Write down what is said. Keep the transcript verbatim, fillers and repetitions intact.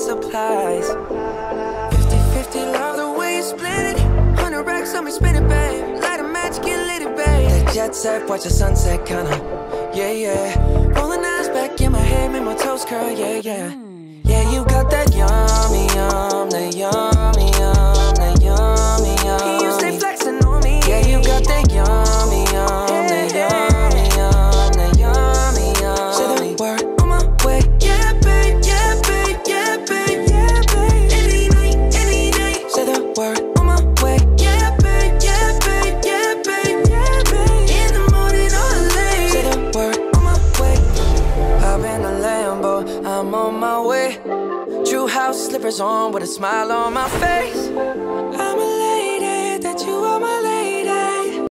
supplies. Fifty fifty, love the way you split it. Hundred racks on me, spin it, babe. Light a match, get lit, it, babe. That jet set, watch the sunset, kinda. Yeah, yeah. Rolling eyes back in my head, make my toes curl, yeah, yeah. Yeah, you got that yummy, yum, that yummy, yum, that yummy, yum. You stay flexing on me. Yeah, you got that yummy, yum, that yummy, yum, that yummy, yum. Say the word on my way. Yeah, babe, yeah, babe, yeah, babe, yeah, babe. Any night, any night. Say the word on my way. Yeah, babe, yeah, babe, yeah, babe, yeah, babe. In the morning or late. Say the word on my way. Hop in a Lambo, I'm on my way. True house slippers on with a smile on my face. I'm a